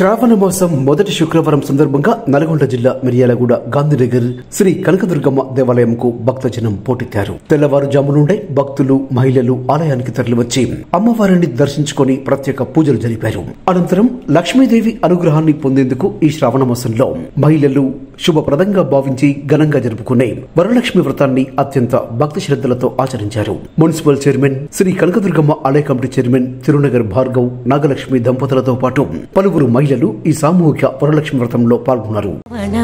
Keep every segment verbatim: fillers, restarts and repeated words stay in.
శ్రావణ మాసం మొదటి శుక్రవారం సందర్భంగా నల్గొండ జిల్లా మిర్యాలగూడ గాంధీనగర్ శ్రీ కనకదుర్గమ్మ దేవాలయంకు భక్తజనం పోటెత్తారు. తెల్లవారుజాము నుండే భక్తులు మహిళలు ఆలయానికి తరలివచ్చి అమ్మవారిని దర్శించుకుని ప్రత్యేక పూజలు జరిపారు. అనంతరం లక్ష్మీదేవి అనుగ్రహాన్ని పొందేందుకు ఈ శ్రావణ మాసంలో మహిళలు శుభప్రదంగా భావించి ఘనంగా జరుపుకునే వరలక్ష్మి వ్రతాన్ని అత్యంత భక్తి శ్రద్ధలతో ఆచరించారు. మున్సిపల్ చైర్మన్ శ్రీ కనకదుర్గమ్మ ఆలయ కమిటీ చైర్మన్ తిరునగర్ భార్గవ్ నాగలక్ష్మి దంపతులతో పాటు పలువురు మహిళలు ఈ సామూహిక వరలక్ష్మి వ్రతంలో పాల్గొన్నారు.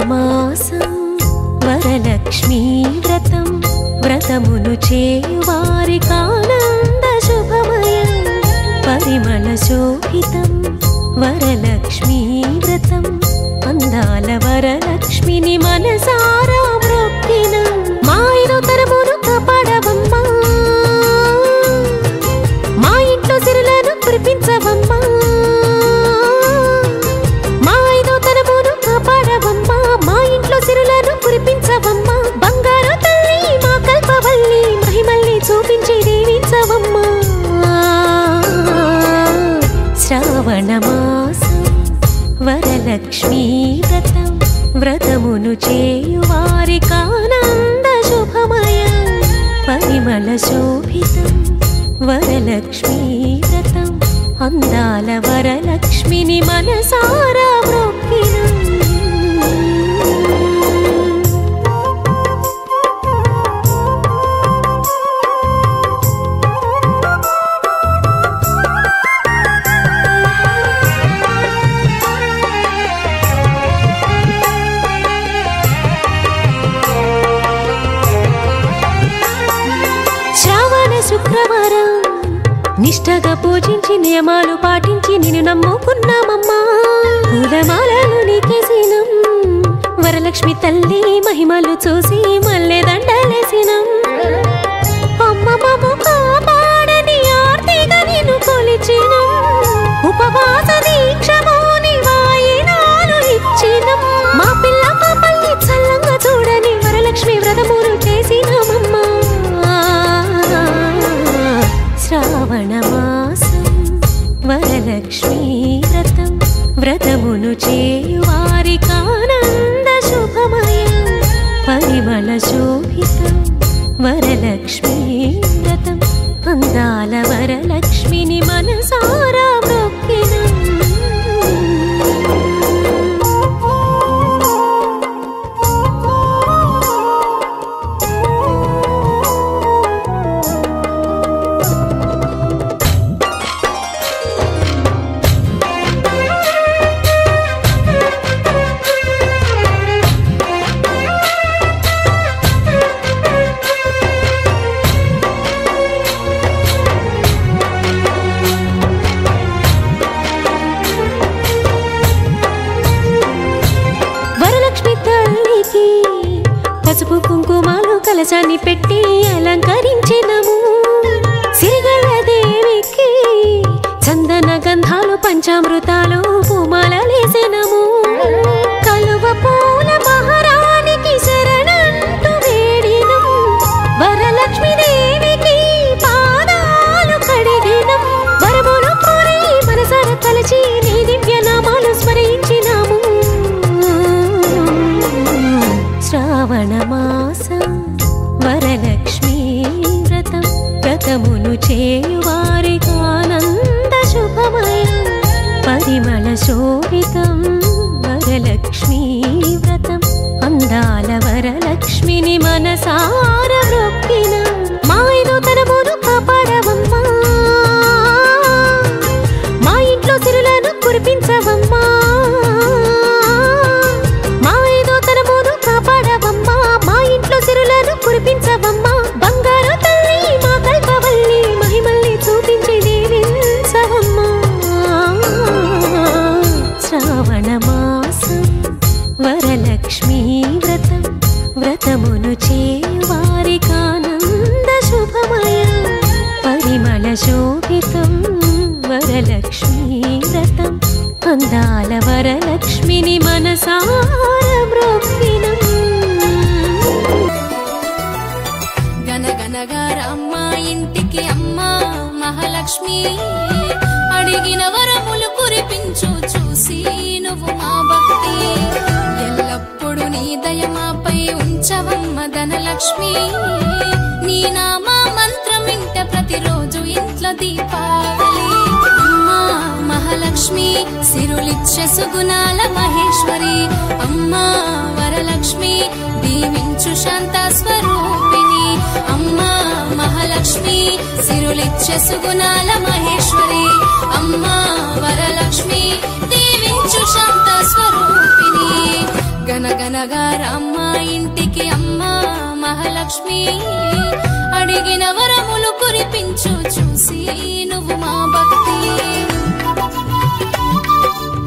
వరలక్ష్మీ వ్రతం వ్రతమును చేయువారికానంద శుభమయం పరిమళ శోభితం వరలక్ష్మీ వ్రతం అందాల వరలక్ష్మిని మనసారా మొక్కిన మాయను తరమును కాపాడవమ్మా, మా ఇంట్లో సిరులను కురిపించవమ్మా, మా ఐదో తరమును కాపాడవమ్మా, మా ఇంట్లో సిరులను కురిపించవమ్మా, బంగారు తల్లి మా కల్పవల్లి మహిమల్ని చూపించి దీవించవమ్మా. శ్రావణ మాసం వరలక్ష్మీ వ్రతం వ్రతమును చేయువారికానంద శుభమయం పరిమళ శోభితం వరలక్ష్మీ వ్రతం అందాల వరలక్ష్మిని మనసారా మొక్కిన శుక్రవారం నిష్టగా పూజించి నియమాలు పాటించి నిన్ను నమ్ముకున్నామమ్మా. పూలమాలను నీకేసినం వరలక్ష్మి తల్లి మహిమలు చూసి మల్లె దండలేసినం. అమ్మ మమ్ము కాపాడని ఆర్తిగా నిన్ను కొలిచినం. ఉపవాస దీక్షమోని వాయినాలు ఇచ్చినం. మా పిల్ల పాపల్ని చల్లంగా చూడని వరలక్ష్మి వ్రతమును చేసినామమ్మా. శ్రావణ మాసం వరలక్ష్మీ వ్రతం వ్రతమును చేయువారికానంద శుభమయం పరిమళ శోభితం వరలక్ష్మీ వ్రతం అందాల వరలక్ష్మిని మనసారా మొక్కిన పసుపు కుంకుమాలు కలశాన్ని పెట్టి అలంకరించినము. సిరిగల్ల దేవికి చందన గంధాలు పంచామృతాలు పూమాలలేసినము. కలువ పూల మహారాణికి శరణంటూ వేడినం. వరలక్ష్మి దేవికి పాదాలు కడిగినం. వరములు కోరి మనసార తలచి నీ దివ్య నామాలు స్మరించినాము. శ్రావణ మాసం వరలక్ష్మీ వ్రతం వ్రతమును చేయువారికానంద శుభమయం పరిమళ శోభితం వరలక్ష్మీ వ్రతం అందాల వరలక్ష్మిని మనసార మొక్కిన మా ఐదో తరమును కాపాడవమ్మా, మా ఇంట్లో సిరులను కురిపించవమ్మా, సిరులను కురిపించవమ్మా, బంగారు తల్లి మా కల్పవల్లి మహిమల్ని చూపించి దీవించవమ్మా. శ్రావణ మాసం వరలక్ష్మీ వ్రతం వ్రతమును చేయువారికానంద శుభమయం పరిమళ శోభితం వరలక్ష్మీ వ్రతం అందాల వరలక్ష్మిని మనసార మొక్కిన గనగనగారమ్మ ఇంటికి అమ్మ మహాలక్ష్మి అడిగిన వరములు కురిపించు చూసి చూసి నువ్వు మా భక్తి ఎల్లప్పుడు నీ దయ మాపై ఉంచవమ్మ ధనలక్ష్మి నీ నామా మంత్రం ఇంట ప్రతిరోజు ఇంట్లో దీపావళి అమ్మా మహాలక్ష్మి సిరులిచ్చే సుగుణాల మహేశ్వరి అమ్మా వరలక్ష్మి దీవించు శాంత స్వరూపిణి అమ్మా మహాలక్ష్మి సిరులిచ్చే సుగుణాల మహేశ్వరి అమ్మా వరలక్ష్మి దీవించు శాంత స్వరూపిణి గనగనగా రామ్మ ఇంటికి అమ్మా మహాలక్ష్మి అడిగిన వరములు కురిపించు చూసి నువ్వు మా భక్తి